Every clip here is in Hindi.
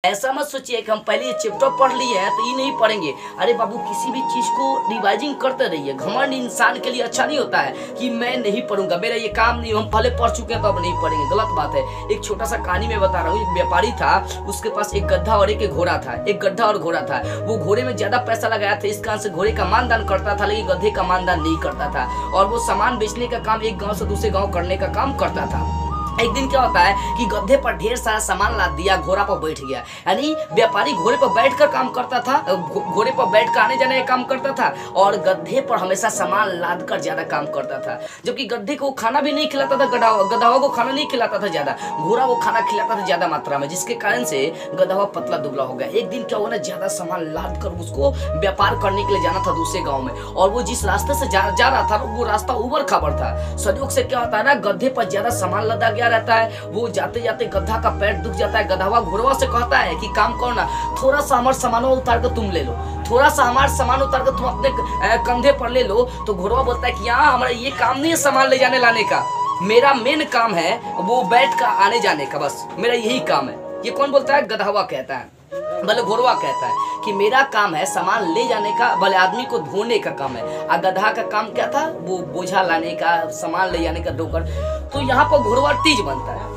ऐसा मत सोचिए कि हम पहले ये चैप्टर पढ़ लिए हैं तो ये नहीं पढ़ेंगे। अरे बाबू, किसी भी चीज को रिवाइजिंग करते रहिए। घमंड इंसान के लिए अच्छा नहीं होता है कि मैं नहीं पढ़ूंगा, मेरा ये काम नहीं, हम पहले पढ़ चुके हैं तो अब नहीं पढ़ेंगे, गलत बात है। एक छोटा सा कहानी में बता रहा हूँ। एक व्यापारी था, उसके पास एक गड्ढा और एक घोड़ा था। एक गड्ढा और घोड़ा था। वो घोड़े में ज्यादा पैसा लगाया था, इस कारण से घोड़े का मानदान करता था, लेकिन गधे का मानदान नहीं करता था। और वो सामान बेचने का काम एक गाँव से दूसरे गाँव करने का काम करता था। एक दिन क्या होता है कि गधे पर ढेर सारा सामान लाद दिया, घोड़ा पर बैठ गया। यानी व्यापारी घोड़े पर बैठकर काम करता था, घोड़े पर बैठकर आने जाने का काम करता था, और गधे पर हमेशा सामान लाद कर ज्यादा काम करता था। जबकि गधे को खाना भी नहीं खिलाता था, गधवा को खाना नहीं खिलाता था ज्यादा, घोड़ा को खाना खिलाता था ज्यादा मात्रा में, जिसके कारण से गधवा पतला दुबला हो गया। एक दिन क्या हुआ ना, ज्यादा सामान लाद कर उसको व्यापार करने के लिए जाना था दूसरे गाँव में, और वो जिस रास्ते से जा रहा था वो रास्ता उबड़ खाबड़ था। संयोग से क्या होता है ना, गधे पर ज्यादा सामान लदा गया रहता है। वो जाते जाते गधा का पैर दुख जाता है। गधवा घोड़वा से कहता है कि काम करो ना, थोड़ा सा हमारा सामान उतार कर तुम ले लो, थोड़ा सा हमारा सामान उतार कर तुम अपने कंधे पर ले लो। तो घोड़वा बोलता है कि यहाँ हमारा ये काम नहीं है सामान ले जाने लाने का, मेरा मेन काम है वो बैठ कर आने जाने का, बस मेरा यही काम है। ये कौन बोलता है? गधवा कहता है। भले घोड़वा कहता है कि मेरा काम है सामान ले जाने का, भले आदमी को ढोने का काम है। और गधा का काम क्या था? वो बोझा लाने का, सामान ले जाने का, ढोकर। तो यहाँ पर घोड़वा तीज बनता है।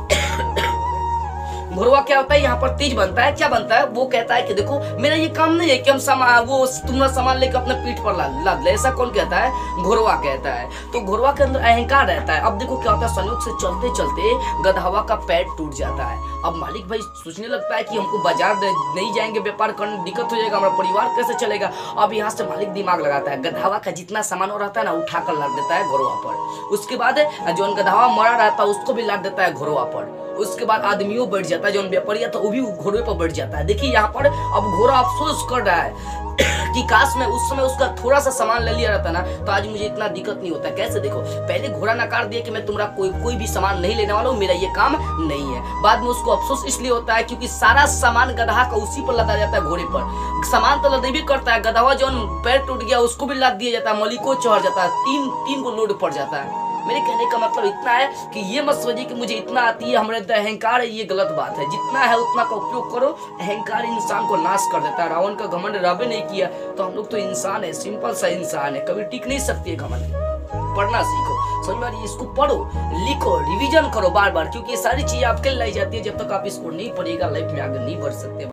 घोड़वा क्या होता है यहाँ पर? तीज बनता है। क्या बनता है? वो कहता है कि देखो मेरा ये काम नहीं है कि हम तुम्हारा सामान लेकर अपने पीठ पर लाद ले। ऐसा कौन कहता है? घोड़वा कहता है। तो घोड़वा के अंदर अहंकार रहता है। अब देखो क्या होता है, संयोग से चलते चलते गधवा का पैर टूट जाता है। अब मालिक भाई सोचने लगता है कि हमको बाजार नहीं जाएंगे, व्यापार करने दिक्कत हो जाएगा, हमारा परिवार कैसे चलेगा। अब यहाँ से मालिक दिमाग लगाता है, गधवा का जितना सामान हो रहता है ना उठाकर लाद देता है घोड़वा पर। उसके बाद जो गधवा मरा रहता है उसको भी लाद देता है घोड़वा पर। उसके बाद आदमियों बैठ जाता है, जो व्यापारी था वो भी घोड़े पर बैठ जाता है। देखिए यहाँ पर अब घोड़ा अफसोस कर रहा है कि काश मैं उस समय उसका थोड़ा सा सामान ले लिया रहता ना तो आज मुझे इतना दिक्कत नहीं होता। कैसे? देखो, पहले घोड़ा नकार दिया कि मैं तुम्हारा कोई भी सामान नहीं लेने वाला हूँ, मेरा ये काम नहीं है। बाद में उसको अफसोस इसलिए होता है क्योंकि सारा सामान गधा का उसी पर लदा जाता है, घोड़े पर। सामान तो लदे भी करता है, गधवा जो पैर टूट गया उसको भी लाद दिया जाता है, मलिको चढ़ जाता है, तीन को लोड पड़ जाता है। मेरे कहने का मतलब इतना है कि ये मत समझिए कि मुझे इतना आती है, हमारे अंदर अहंकार है, ये गलत बात है। जितना है उतना का उपयोग करो। अहंकार इंसान को नाश कर देता है। रावण का घमंड रावण नहीं किया तो हम लोग तो इंसान है, सिंपल सा इंसान है, कभी टिक नहीं सकती है घमंड। पढ़ना सीखो, समझ में, इसको पढ़ो, लिखो, रिवीजन करो बार बार, क्योंकि ये सारी चीजें आपके लिए लाई जाती है। जब तक आप इसको नहीं पढ़िएगा लाइफ में आगे नहीं बढ़ सकते।